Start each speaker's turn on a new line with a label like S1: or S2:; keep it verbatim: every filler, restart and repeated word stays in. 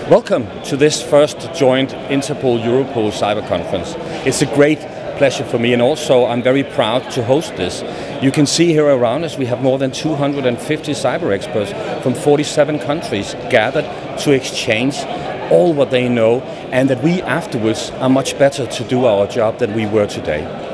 S1: Welcome to this first joint Interpol Europol Cyber Conference. It's a great pleasure for me, and also I'm very proud to host this. You can see here around us we have more than two hundred fifty cyber experts from forty-seven countries gathered to exchange all what they know, and that we afterwards are much better to do our job than we were today.